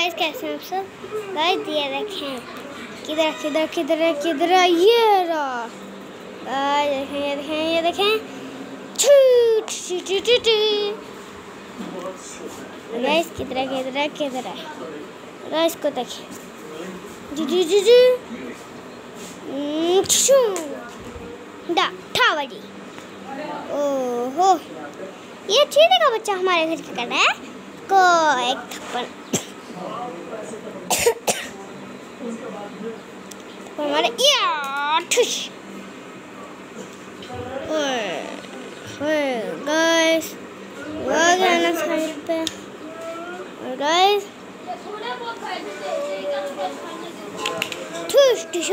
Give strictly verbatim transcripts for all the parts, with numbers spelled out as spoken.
Guys कैसे हैं आप सब? गाइस ये देखें किधर किधर किधर किधर ये रहा। गाइस देखें ये देखें ये देखें गाइस किधर किधर किधर है। गाइस को देखें जी जी जी जी डा ठावड़ी। ओहो ये चीते का बच्चा हमारे घर के कर है को एक थप्पड़ हमारे या ठुश। गाइस वो गाना साइड पे और गाइस ठुश ठुश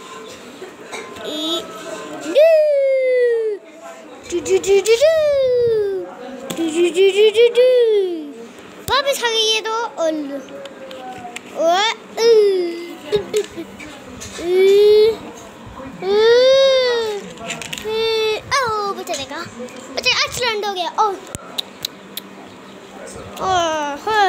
ई डू डू डू डू डू डू डू डू डू डू डू वापस आ गई ये तो ओल्लू ओ ओ बच्चा देखा बच्चा एक्सीडेंट हो गया। ओ ओह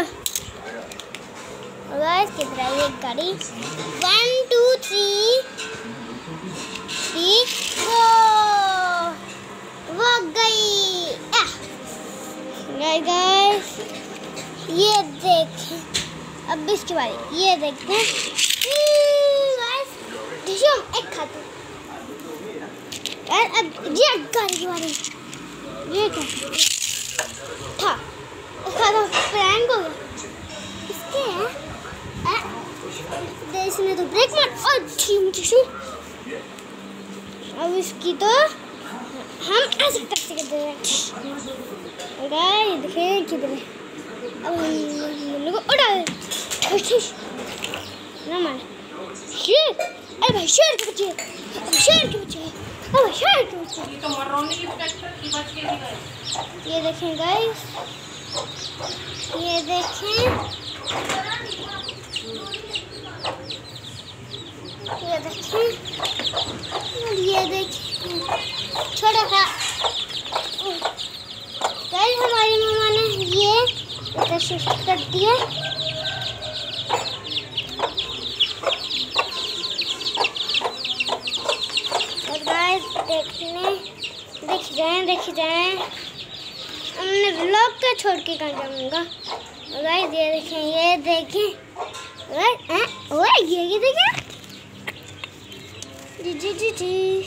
गाइस किधर है ये गाड़ी। One two three three go वो गई। गाइस ये देखें अब इसके बारे ये देखते हैं। एक खाते अब ये गाड़ी के बारे ये क्या था इसका तो फ्रेंड को इसके है इसने तो ब्रेक मार और ठीक ठीक अब इसकी तो हम ऐसे तरह से कर देंगे। गाइस देखिए किधर है अब हम लोग उड़ा ना मार शेर। अरे भाई शेर के बच्चे शेर के बच्चे अरे शेर के बच्चे ये तो मरोनी की ट्रैक्टर की बच के भी गए। ये देखें गाइस ये देखें ये देखें ये देखें छोटा सा गाइस हमारी मम्मा ने ये इधर शिफ्ट कर दिया। देखने देख जाए देख जाए हमने व्लॉग का छोड़ के कहाँ जाऊँगा। गाइस ये देखें ये देखें ओए ये ये देखें जी जी जी जी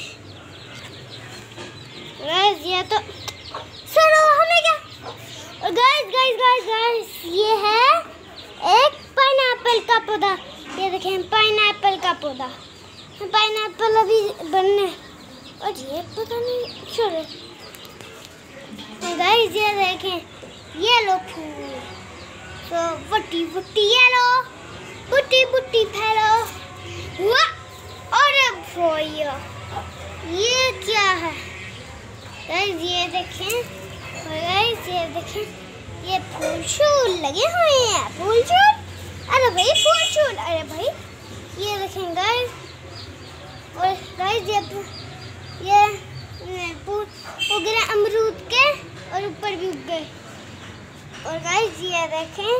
गाइस ये तो सर हमें क्या। और गाइस गाइस गाइस गाइस ये है एक पाइनएप्पल का पौधा। ये देखें पाइनएप्पल का पौधा पाइनएप्पल अभी बनने और ये पता नहीं छोड़े। तो गाइस ये देखें येलो फूल तो बुट्टी बुट्टी येलो बुट्टी बुट्टी फैलो वाह और भोया ये क्या है। गाइस ये देखें और गाइस ये देखें ये फूल शूल लगे हुए हैं फूल शूल। अरे भाई फूल शूल अरे भाई ये देखें गाइस और गाइस ये ये वो गिरा अमरूद के और ऊपर भी उग गए। और गाइस ये देखें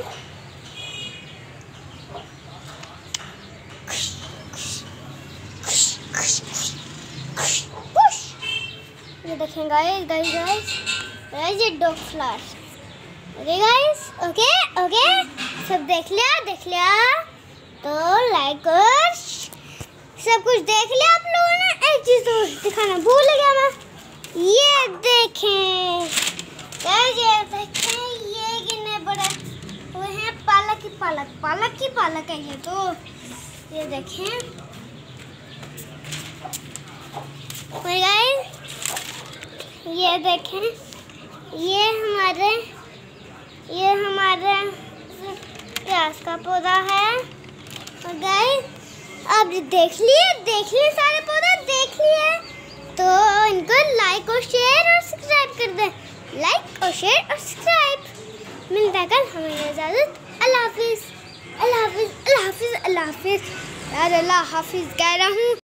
ये देखें गाइस गाइस गाइस गाइस ये dog flower. Okay guys okay okay सब देख लिया देख लिया तो लाइक और सब कुछ देख लिया आप लोगों ने। एक चीज तो दिखाना भूल गया मैं। ये देखें गाइस ये देखें ये कितने बड़े वो हैं पालक की पालक पालक की पालक है ये तो। ये देखें और गाइस ये देखें ये हमारे ये हमारे प्याज का पौधा है। और गाइस अब देख लिए देख लिए सारे पौधे देख लिए तो इनको लाइक और शेयर और सब्सक्राइब कर दें। लाइक और शेयर और सब्सक्राइब मिलता है कल हमें इजाज़त। अल्लाह हाफिज़ अल्लाह हाफिज़ अल्लाह हाफिज़ अल्लाह हाफिज़ यार अल्लाह हाफिज़ कह रहा हूँ।